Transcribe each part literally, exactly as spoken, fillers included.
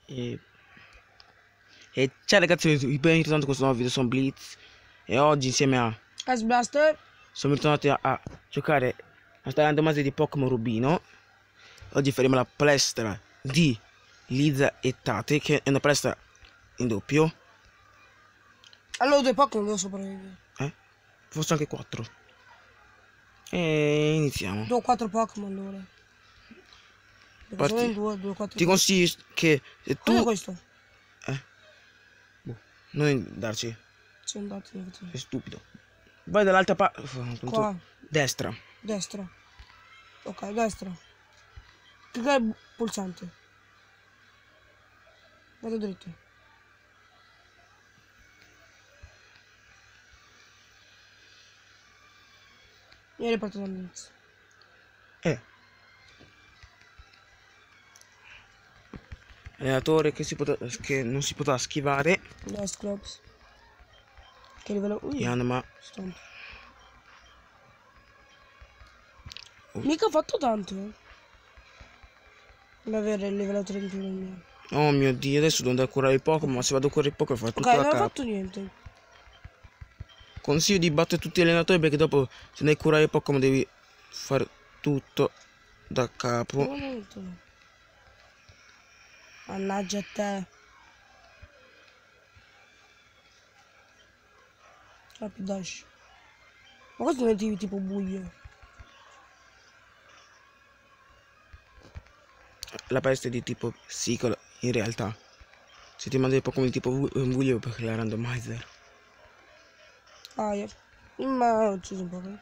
E, e ciao ragazzi, ben ritrovati in questo nuovo video, sono Blitz. E oggi insieme a Ice Blaster siamo ritornati a, a giocare a sta randomizer di Pokémon Rubino. Oggi faremo la palestra di Liza e Tate, che è una palestra in doppio. Allora due Pokémon devo sopravvivere. Eh? Forse anche quattro. E iniziamo. Due o quattro Pokémon allora. Perché sono in due, due, quattro. Ti consiglio che se tu... Cos'è questo? Eh? Boh. Non darci. Sono andati in Sei stupido. Vai dall'altra parte. Qua. Destra. Destra. Ok, destra. Cliccare il pulsante. Vado dritto. Io riparto dall'inizio. Eh. Allenatore che, si potrà, che non si potrà schivare. Last Clubs. Che livello? Uh, Yanma. Stomp. Mica ho fatto tanto, eh. Deve avere il livello trentuno il mio. Oh mio dio, adesso devo andare a curare il Pokémon, ma se vado a curare il Pokémon fa Ok, tutto da non ho capo. fatto niente. Consiglio di battere tutti gli allenatori perché dopo se devi curare il Pokémon devi fare tutto da capo. Molto. Mannaggia a te. Rapid dash. Ma questo non è tipo buio. La peste è di tipo psicolo in realtà. Se ti manda dei Pokémon di tipo buio perché la randomizer. Ah, io. Ma ho ucciso un po'.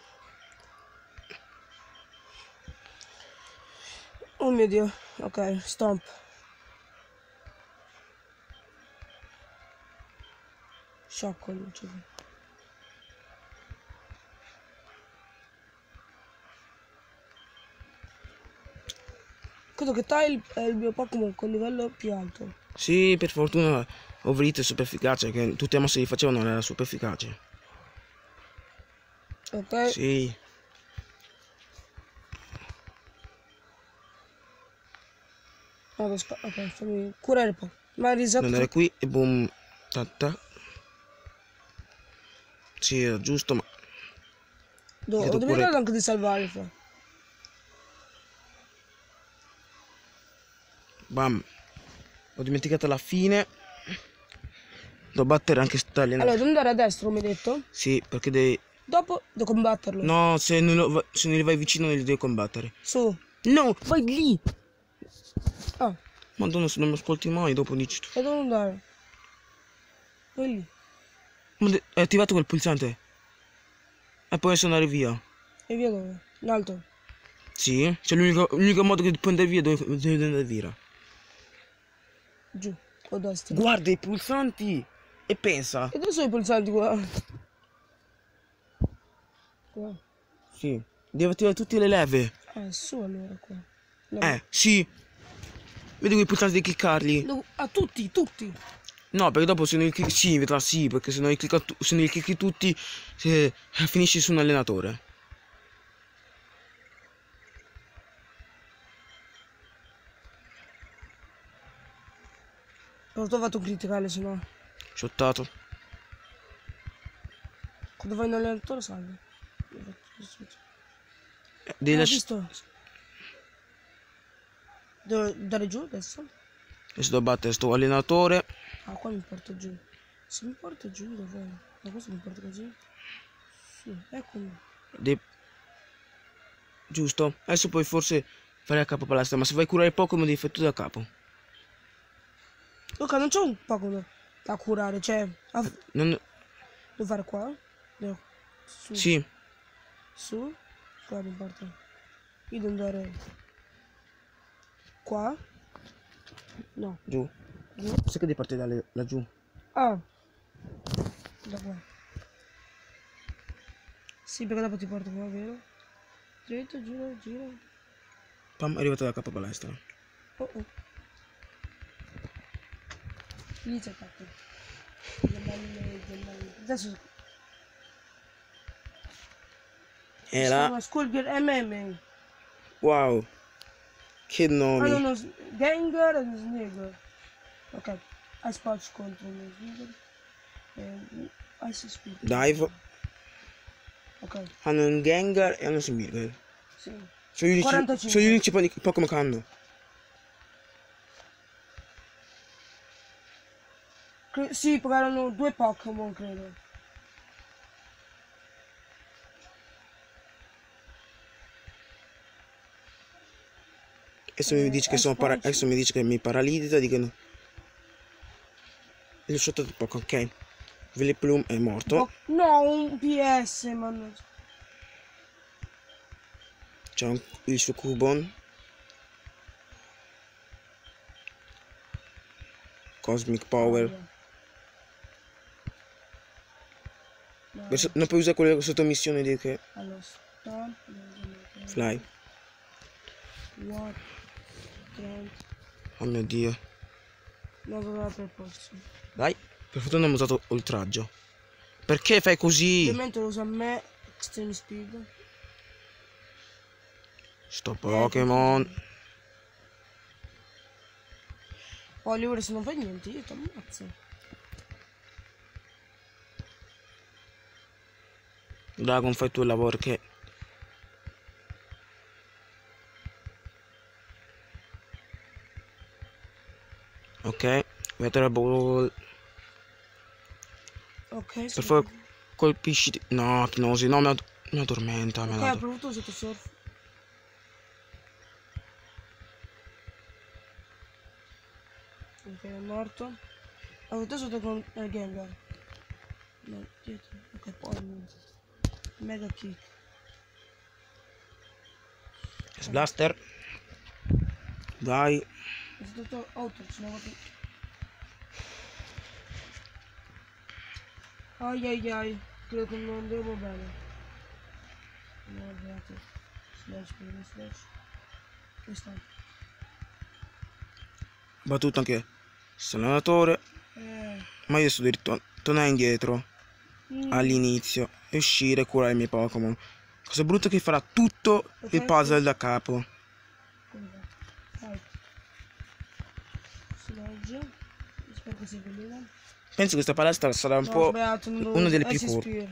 Oh mio dio. Ok, stomp. Sciocco l'ho ucciso. Credo che Tile è il mio Pokémon con livello più alto. Sì, per fortuna Overhit è super efficace, che tutte le mosse che facevano era super efficace. Ok. Sì. Vado ok, fammi curare un po'. Ma il risotto. Andare qui e boom. Tatta. Sì, era giusto, ma. Do ho dimenticato anche di salvare fra. Bam. Ho dimenticato la fine. Devo battere anche sta allenatore. Allora, devo andare a destra, mi hai detto? Sì, perché devi. Dopo devo combatterlo. No, se non, lo... se non li vai vicino non li devi combattere. Su. No, vai lì. Ah. Madonna, se non mi ascolti mai, dopo dici tu. E devo andare? Vai lì. Ma de... Hai attivato quel pulsante? E poi adesso andare via. E via dove? In alto. Sì, cioè l'unico modo che puoi andare via dove devi andare via. Giù. O destra. Guarda i pulsanti e pensa. E dove sono i pulsanti qua? Qua. Sì, devi attivare tutte le leve. Ah, su allora qua. No. Eh, sì. Vedi quei pulsanti di cliccarli? Devo... Ah, tutti, tutti. No, perché dopo se non li clicchi, sì, vedrà sì, perché se non li clicchi, se non li clicchi tutti, se... finisci su un allenatore. Non ho fatto un criticale, se no. Shottato. Quando vai in allenatore salve. Eh, devi Ah, lasciare. visto? Devo andare giù adesso? Adesso devo battere sto allenatore. Ah, qua mi porto giù. Se mi porto giù, dov'è? Ma questo mi porta così? Sì, eccomi. De... Giusto. Adesso puoi forse fare a capo palestra, ma se vai a curare Pokémon devi fare tutto da capo. Ok, non c'è un Pokémon da curare, cioè... A... Non... Devo fare qua? Devo... Su. Sì. Su? Qua mi porta. Io devo andare... Qua? No. Giù. Giù? Sai che devi partire da laggiù? Ah. Da qua. Sì, perché dopo ti porto qua, vero? Dritto, gira, gira. Pam, è arrivato da capo palestra. Oh oh. Inizia il fatto. Adesso... E là. Skullgirl M M. Wow. Che nomi. Hanno uno Gengar e uno Snigger. Ok, Ice Patch contro lo Sneaker. E Ice Speed. Dive. Ok, Hanno un Gengar e hanno un Smirgle. sì. Sono gli unici, quarantacinque. sono gli unici po- Pokémon che hanno. Cre- sì, perché erano due Pokémon, credo. Adesso mi Eh, dice che Ice sono para- Punch. adesso mi dice che mi paralizza, dicono. Il sotto di poco, ok. Vileplume è morto. Po- no, un P S, mannaggia. C'è un- il suo Cubone. Cosmic Power. Aia. No, Adesso non puoi usare quelle sottomissioni di che. allora, stop. Fly. What? Trent. Oh mio dio. No, doveva per posto. Dai. Per fortuna non ho usato oltraggio. Perché fai così? Ovviamente lo usa a me. Extreme Speed. Sto Pokémon. Poi ora se non fai niente, io ti ammazzo. Dragon, fai tu il lavoro che. Ok. Weather Ball. Ok, Per sì. favore colpisci. No, Chinosi, no, mi, ad- mi addormenta. Ok, Me ho la do. provato sotto surf. Ok, è morto. Ho avuto sotto con il Gengar. No, dietro. Ok, poi Mega Kick. Blaster. Vai. Ho sotto auto, ce l'ho fatto. Ai ai ai, credo che non andiamo bene. No, guardate. Slash, prima slash. Questa. Battuto anche Salvatore. Eh. Ma io sto diritto. Tornare indietro. Mm. All'inizio. E uscire e curare i miei Pokémon. Cosa brutta che farà tutto il puzzle da capo. Come va? Vai. Slash. Spero che sia quella. Penso che questa palestra sarà un No, ho po' sbagliato, non devo- una delle eh, più si corte. ispira.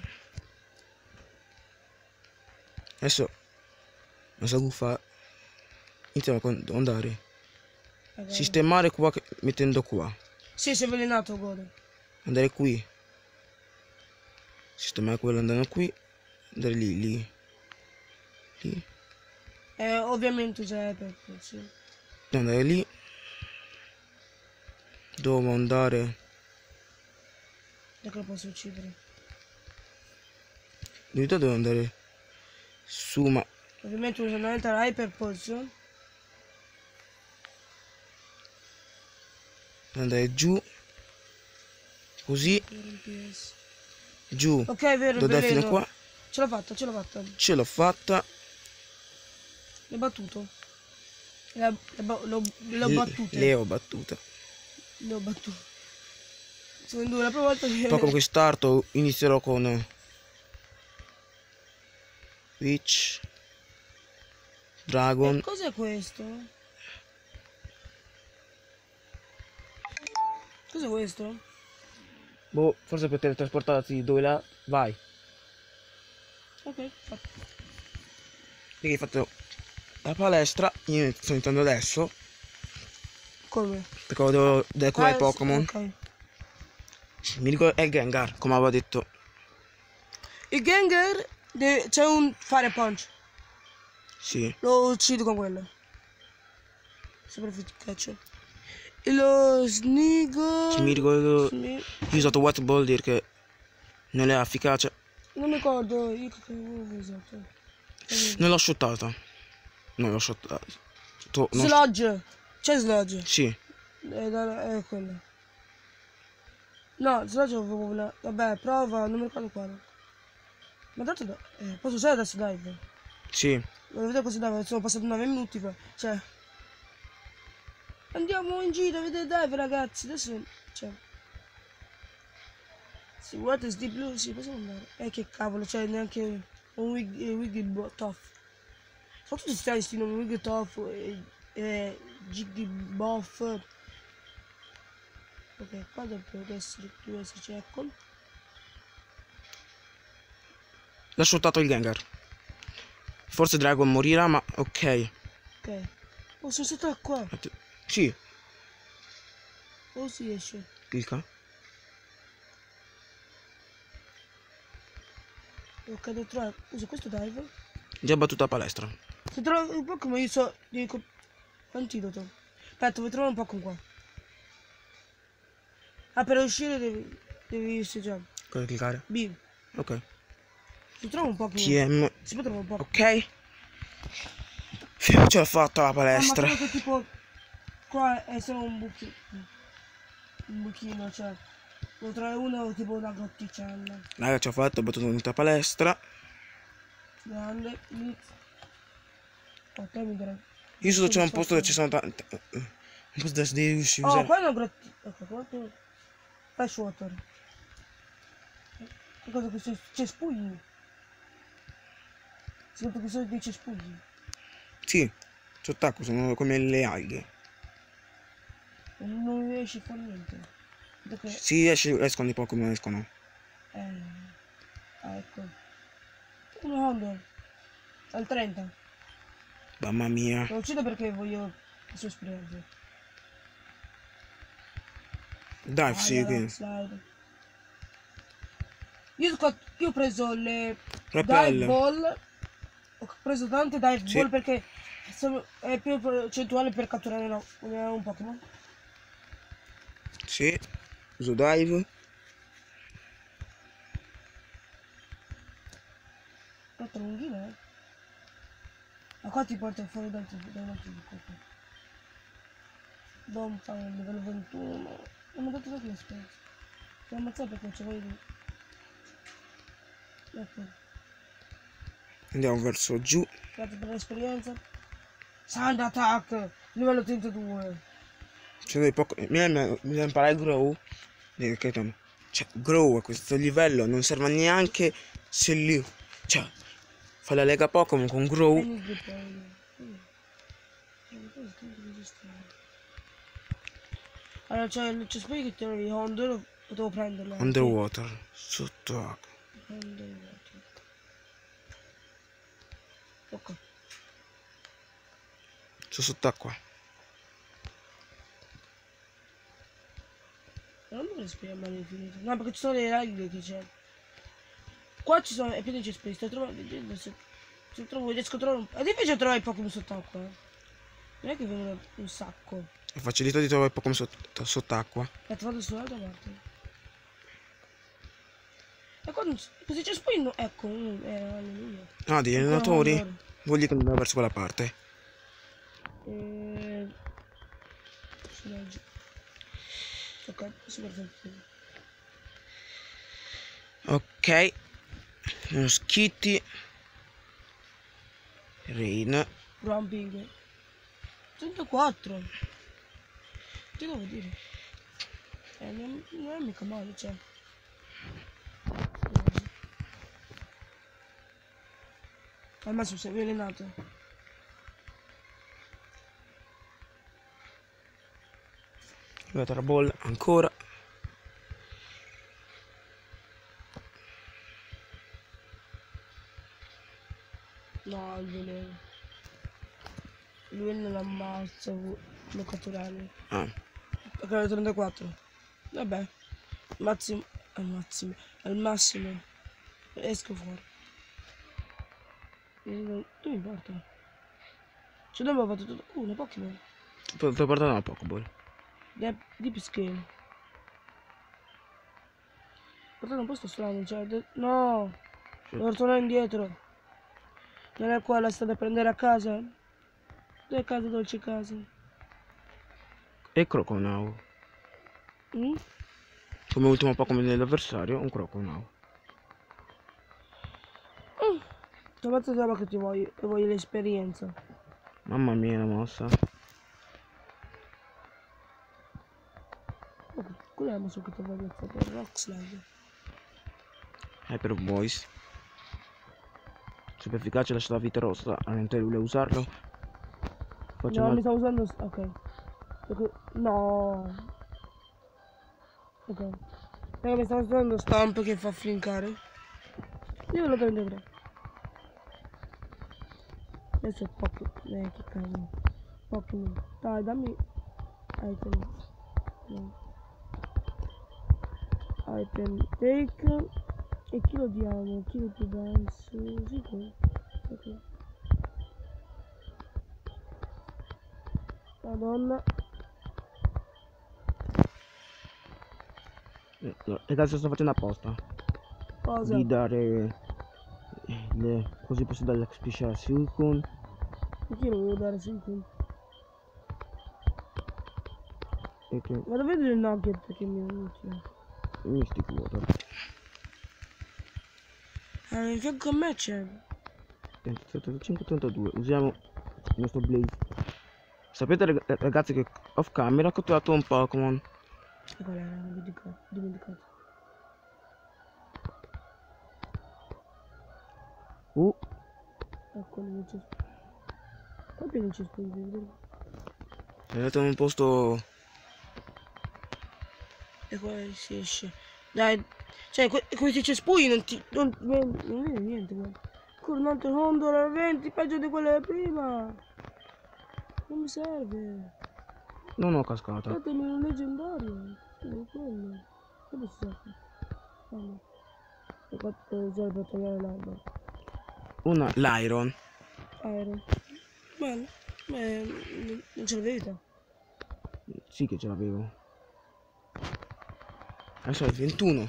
Adesso non so come fa. Iniziamo a andare. Eh, vai. Sistemare qua che- mettendo qua. Sì, si è avvelenato, Gode. Andare qui. Sistemare quello andando qui. Andare lì, lì. Lì. Eh, ovviamente c'è per sì. Andare lì. Devo andare. Ecco, lo posso uccidere. In realtà devo andare su, ma Ovviamente uso un'altra Hyper Potion. devo andare giù. Così. Giù. Ok, è vero, Devo è andare fino vero. qua. Ce l'ho fatta, ce l'ho fatta. Ce l'ho fatta. L'ho battuto. L'ho l'ho- l'ho Le- battuto. Le ho battute. L'ho battuto. Secondo la prima volta che... Poi come starto inizierò con Witch, Dragon. Eh, cos'è questo? Cos'è questo? Boh, forse per teletrasportarti dove là. Vai. Ok, fatto. Perché hai fatto la palestra. Io sto iniziando adesso. Come? Perché devo decorare Ah, i Pokémon. ok. Mi ricordo è il Gengar, come avevo detto. Il Gengar deve- c'è un Fire Punch. Sì. Lo uccido con quello. Super efficace. E lo Sneagle... Sì, mi ricordo. Sne- Io ho usato White Ball dire che non è efficace. Non mi ricordo, io che avevo usato. Non l'ho shottata. Non l'ho shottata. To- non sh- Sludge. C'è Sludge. Sì. È, da- è quello. No, Sludge avevo una... Vabbè, prova, non mi ricordo quale. Ma tanto da... eh, posso usare adesso dive. Sì. Voglio vedere cosa dive, sono passati nove minuti qua. Cioè... Andiamo in giro a vedere dive, ragazzi. Adesso... Cioè... Sì, guarda, sti blu, sì, possiamo andare. Eh, che cavolo, cioè neanche un wig, eh, wig tough. Sono tutti strani sti nomi, wig tough e, e Jiggy Buff. Ok, qua dovrebbe essere, deve esserci, ecco. L'ha shottato il Gengar. Forse Dragon morirà, ma ok. Ok. Oh, sono stato qua. Att- Sì, Oh, si esce. clicca. Ok, devo trovare. Uso questo dive. Già battuta a palestra. Se trovo un Pokémon io so. Dico. Antidoto. Aspetta, vuoi trovare un Pokémon qua? Ah, per uscire devi. Devi assaggiare. Cosa cliccare? B. Ok. Si trova un Pokémon. T M. Si può trovare un Pokémon. Ok. Fiu, ce l'ho fatta la Ah, ma palestra. credo che tipo. Qua è solo un buchino. Un buchino, cioè. Devo trovare uno tipo una grotticella. Raga, ci ho fatto, ho battuto tutta la palestra. Grande. Lì. Oh, te mi direi. Io so c'è un posto dove ci sono tante. Un posto dove devi uscire. Oh, qua è una grotticella. Ok, qua è. Freshwater. Che cosa che sono cespugli? Sento che sono dei cespugli. Sì, sott'acqua, sono come le alghe. Non, non riesci a fare niente. Perché. Sì, esce- escono i Pokémon, escono. Eh. Ah, ecco. Un Honda. Al trenta. Mamma mia. Lo uccido perché voglio la sua esperienza. Dai, sì, Allora, che. slide. Io, sco- io ho preso le Repel. dive ball. Ho preso tante dive Sì. ball perché sono- è più percentuale per catturare no, un Pokémon. Sì. Uso dive. Quattro lunghine, eh. Ma qua ti porta fuori da un altro di Pokémon. Don Town, livello ventuno, ma non mi ha dato troppo l'esperienza. Ti ho ammazzato perché non ce l'avevi. Ecco, Andiamo verso giù. grazie per l'esperienza. Sand Attack, livello trentadue. C'è dei Pokémon. Mi bisogna imparare il Grow. Eh, che tam- Cioè, Grow a questo livello non serve neanche se lì. Cioè, fai la lega Pokémon con Grow. Tennis di poi. Allora c'è il cespuglio che ti avevi Honda, lo potevo prenderlo. anche. Underwater. Sott'acqua. Underwater. Ok. Sono sott'acqua. Non mi respira male infinito. No, perché ci sono le alghe che c'è. Qua ci sono. È pieno di cespugli. Sto trovando. Se, se trovo, riesco a trovare un. È difficile trovare i Pokémon sott'acqua. Eh. Non è che vengono un sacco. È facilità di trovare Pokémon sott- sott'acqua. Aspetta, vado sull'altra parte. E quando. Così c'è spugli. No, ecco. mm, Eh, alleluia. Ah, degli Ancora allenatori. Honda. Vogli che andare verso quella parte. Eh. Si legge. Ok, si guarda il Ok. Uno Skitty. Rain. Ramping. centoquattro. Che devo dire? Eh, non, non è mica male, cioè. Al massimo sei avvelenato. Water Ball ancora. No, il veleno. Il veleno l'ammazza, lo catturare. Ah. Ok, trentaquattro. Vabbè. Massimo. Al massimo. Al massimo. Esco fuori. E non non mi importa. Cioè dove ho fatto tutto. Uh, una Pokémon. Ti ho portato una Pokéball. Deep, deep Scale. Portato un posto strano, cioè. de- No! Devo tornare indietro. Non è qua la strada da prendere a casa? Dove è casa dolce casa? E Croconaw. Mm? Come ultimo Pokémon dell'avversario, un Croconaw. Mm. Stavolta roba che ti voglio, che voglio l'esperienza. Mamma mia la mossa. Oh, qual è la mossa che ti voglio fare? Rock Slide. Hyper Voice. Super efficace, lascia la vita rossa. Allora lui a usarlo. Faccio No, una... mi sta usando. Ok. Perché... No. Ok. Raga, mi stavo trovando stamp che fa flinkare. Io lo prenderò. Adesso è poco. Eh, che cavolo. Pokémon. Dai, dammi. Item. No. Item. Take. E chi lo diamo? Chi lo più basso? Sicuro? Ok. Madonna. Eh, Ragazzi, sto facendo apposta. Cosa? Di dare le così posso dare l'X P share a Silcon. Perché lo volevo dare Silcon? E che Vado a vedere il nugget che mi è utile. Mystic Water. Ah, in fianco a me c'è. trentacinque trentadue. Usiamo il nostro Blaze. Sapete rag- ragazzi che off camera ho catturato un Pokémon. E qual era? Non dimenticato. dimenticato. Uh, Ecco, non c'è. Proprio non c'è spazio. è andato in un posto. E qua si esce. Dai, cioè, que questi cespugli non ti. non, non, non vede niente, guarda. Ancora un altro Condor venti, peggio di quelle prima. Non mi serve. Non ho cascata. Datemi un leggendario. Sì, quello. Dove si serve? Ah no. Ho fatto usare per tagliare l'albero. Una l'Iron. Aereo. Bello. Beh, non ce l'avevi te. Sì che ce l'avevo. Adesso è il ventuno.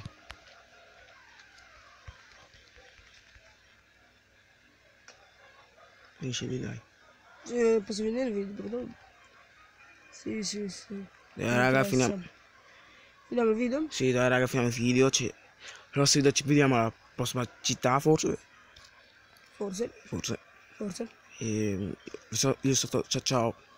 Finisci lì, dai. Eh, posso vedere il video? Perché sì, sì, sì. Dai, raga, finiamo. Finiamo il video? Sì, dai, raga, finiamo il video. Ci... Prossimo video ci vediamo alla prossima città, forse. Forse. Forse. Forse. E... Io sono... Ciao ciao.